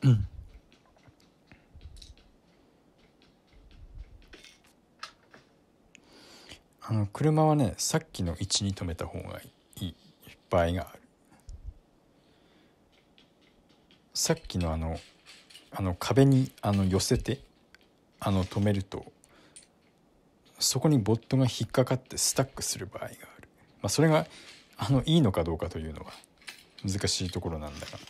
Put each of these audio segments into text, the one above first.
車はねさっきの位置に止めた方がいい場合がある。さっきの壁に寄せて止めるとそこにボットが引っかかってスタックする場合がある。それがいいのかどうかというのは難しいところなんだが、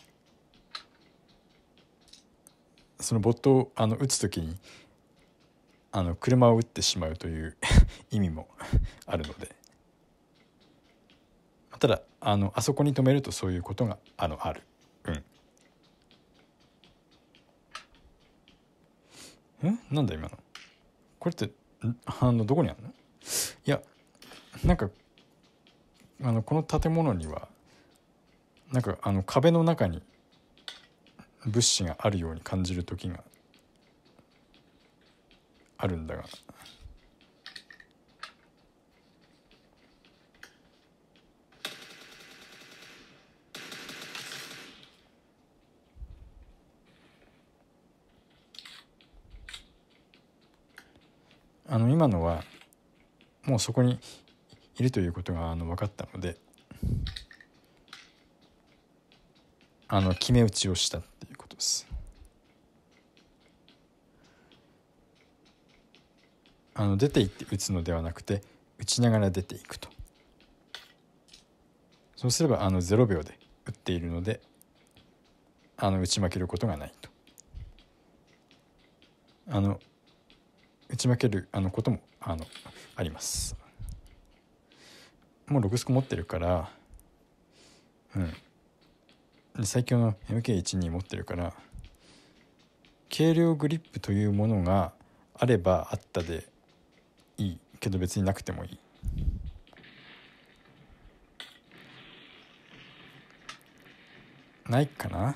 そのボットを打つ時に車を打ってしまうという意味もあるので、ただあそこに止めるとそういうことがある。なんだ今のこれってどこにあるの？いやなんかこの建物にはなんか壁の中に物資があるように感じる時があるんだが、今のはもうそこにいるということが分かったので決め打ちをしたっていうことです。出て行って打つのではなくて打ちながら出ていくと。そうすれば0秒で打っているので打ち負けることがないと。打ち負けることもあります。もう6スコ持ってるからで最強の MK12 持ってるから軽量グリップというものがあればあったでいいけど別になくてもいい。ないかな。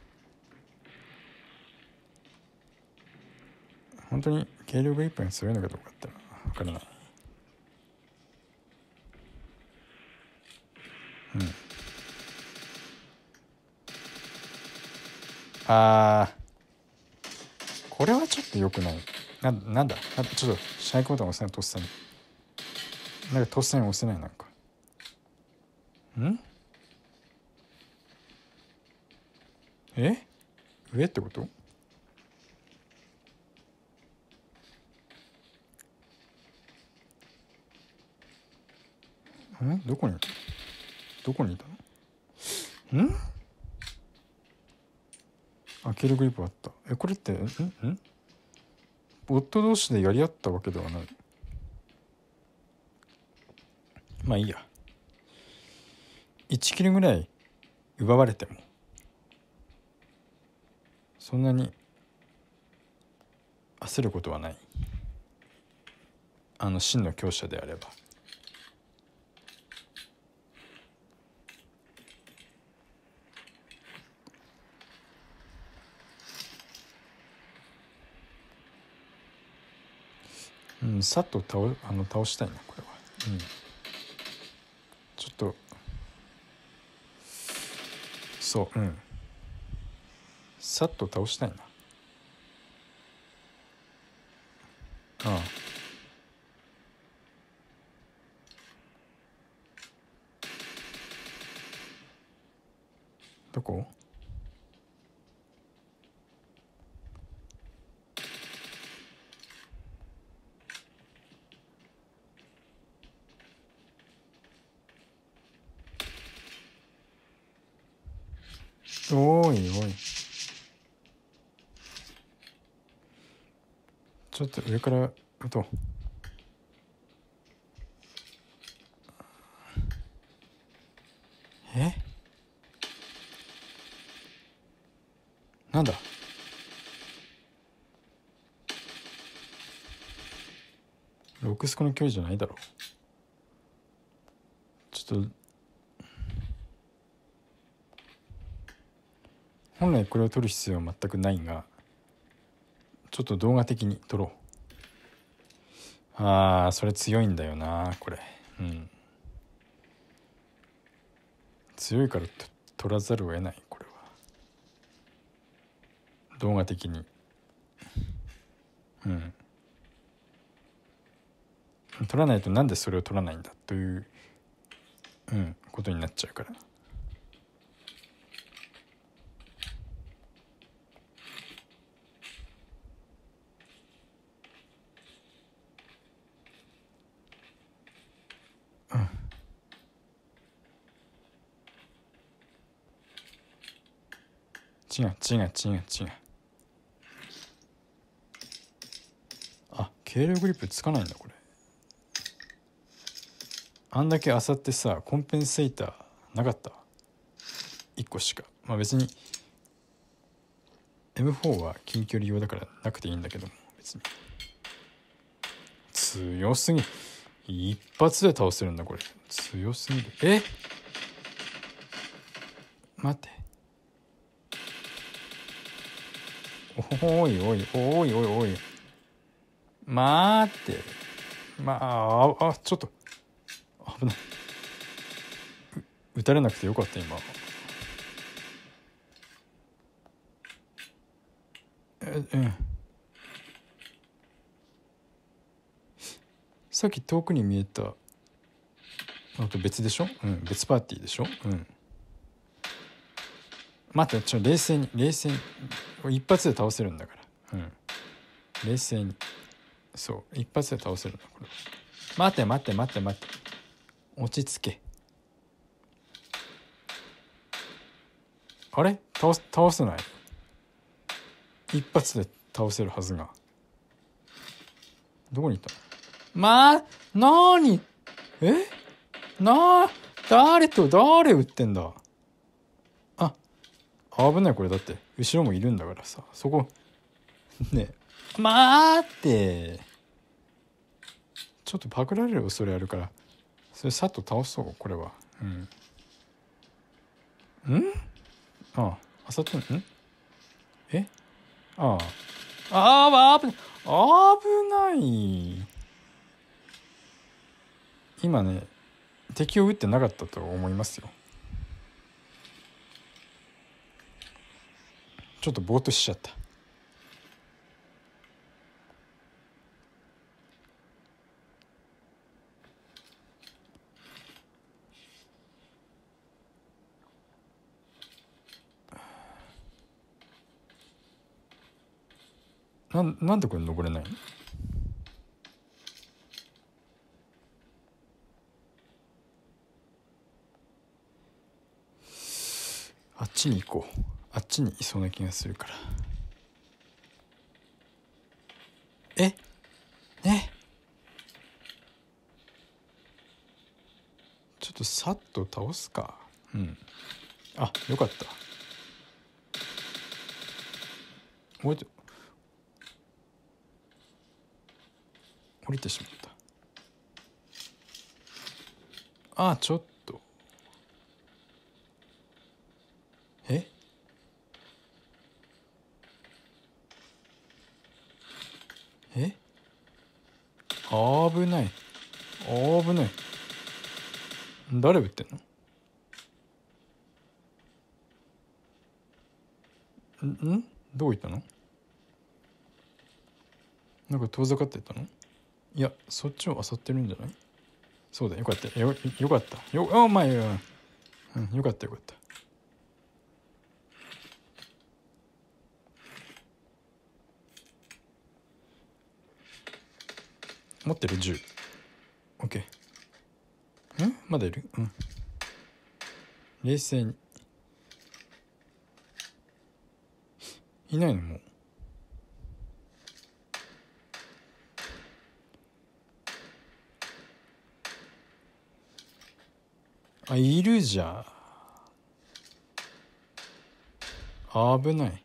本当に軽量グリップが強いのかどうかって分からない。これはちょっと良くない。なんだちょっとシャイコボタン押せない。とっさになんかとっさに押せない。なんか上ってこと？どこにいたの？軽量グリップあった。これってボット同士でやり合ったわけではない。まあいいや。1キルぐらい奪われてもそんなに焦ることはない。真の強者であれば。さっと倒したいなこれは。ちょっとそうさっと倒したいな。どこ？おいちょっと上から打とう。なんだ6スコの距離じゃないだろう。ちょっと本来これを撮る必要は全くないがちょっと動画的に撮ろう。それ強いんだよなこれ。強いから撮らざるを得ない。これ動画的に。取らないとなんでそれを取らないんだという、ことになっちゃうから。違う。あ、軽量グリップつかないんだこれ。あんだけ漁ってさ、コンペンセーターなかった？ 1 個しか。まあ別に M4 は近距離用だからなくていいんだけども、別に強すぎ、一発で倒せるんだこれ。強すぎる。待って、おい待って、ちょっと危ない。撃たれなくてよかった今。さっき遠くに見えたのと別でしょ。別パーティーでしょ。待って、冷静に一発で倒せるんだから。冷静に、そう一発で倒せるんだこれ。待って落ち着け。あれ倒せない。一発で倒せるはずが。どこに行ったの？なーに？誰撃ってんだ？危ないこれ。だって後ろもいるんだからさ、そこね。待って、ちょっとパクられる恐れあるから、それさっと倒そう。これはあさってん危ない。今ね、敵を撃ってなかったと思いますよ。ちょっとぼーっとしちゃった。なんでこれ登れないの？あっちに行こう。あっちにいそうな気がするから。ちょっとさっと倒すか。よかった。降りてしまった。ちょっと危ない。誰撃ってんの？どういったの？なんか遠ざかってったの？いや、そっちを漁ってるんじゃない？そうだ、よかった。よかった。よかった。持ってる銃。オッケー。まだいる？冷静に。いないの？もういるじゃん。危ない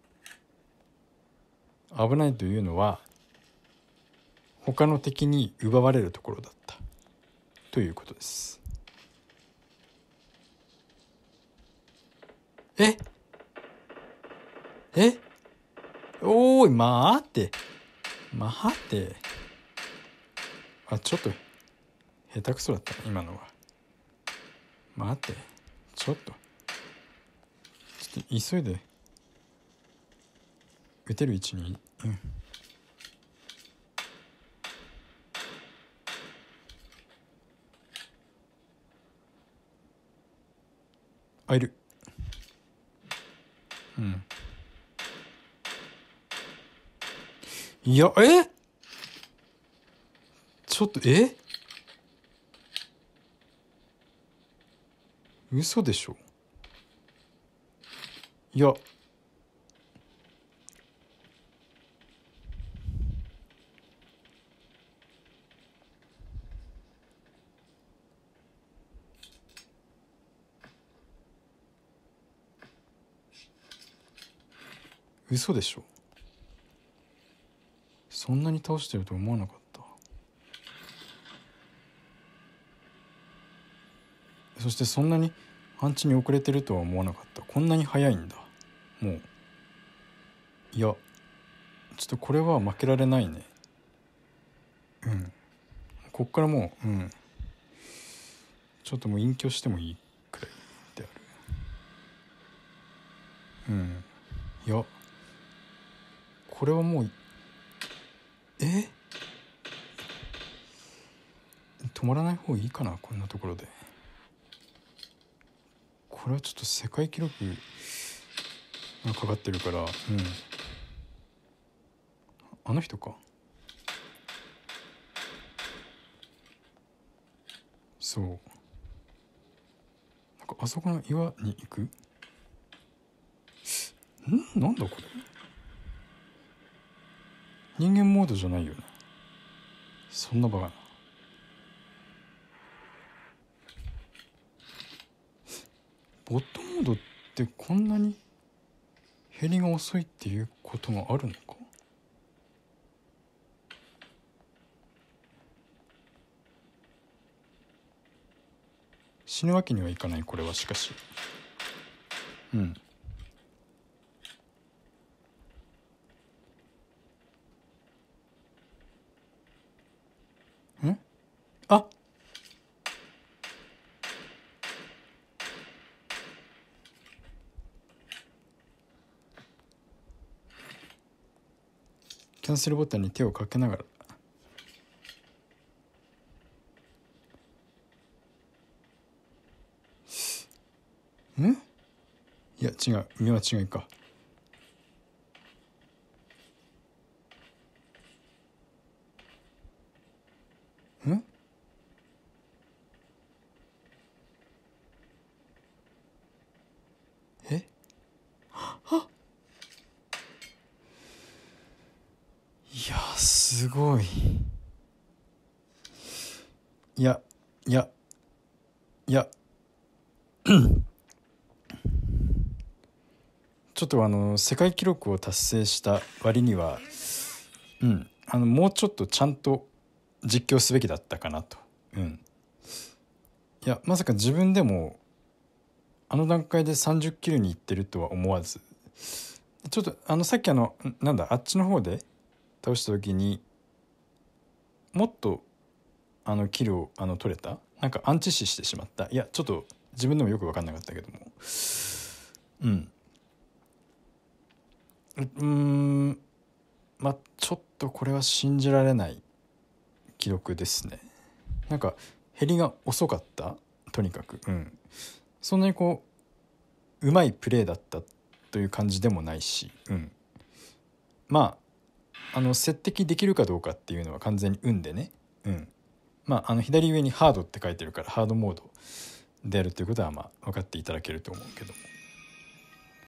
というのは、他の敵に奪われるところだったということです。おーい、待って。ちょっと下手くそだった今のは。待って、ちょっと急いで。 打てる位置に、いる。いや、ちょっと嘘でしょ。いや、嘘でしょ。そんなに倒してると思わなかった。そしてそんなにパンチに遅れてるとは思わなかった。こんなに早いんだ。もういや、ちょっとこれは負けられないね。こっからもうちょっともう隠居してもいいくらいである。いや、これはもう止まらない方がいいかな。こんなところでこれはちょっと世界記録がかかってるから。あの人か。そう、なんかあそこの岩に行く。なんだこれ。人間モードじゃないよね。そんなバカな。ボットモードってこんなに減りが遅いっていうことがあるのか。死ぬわけにはいかない。これはしかしあ、キャンセルボタンに手をかけながら。いや違う、見間違いか。いやすごい。いやちょっと世界記録を達成した割にはもうちょっとちゃんと実況すべきだったかなと。いやまさか自分でもあの段階で30キルに行ってるとは思わず、ちょっとさっきなんだあっちの方で倒した時にもっとキルを取れた。なんかアンチ視してしまった。いやちょっと自分でもよく分かんなかったけども、まあちょっとこれは信じられない記録ですね。なんか減りが遅かった。とにかくそんなにこううまいプレーだったという感じでもないし、まあ接敵できるかどうかっていうのは完全に運でね。まあ左上にハードって書いてるからハードモードであるということはまあ分かっていただけると思うけども。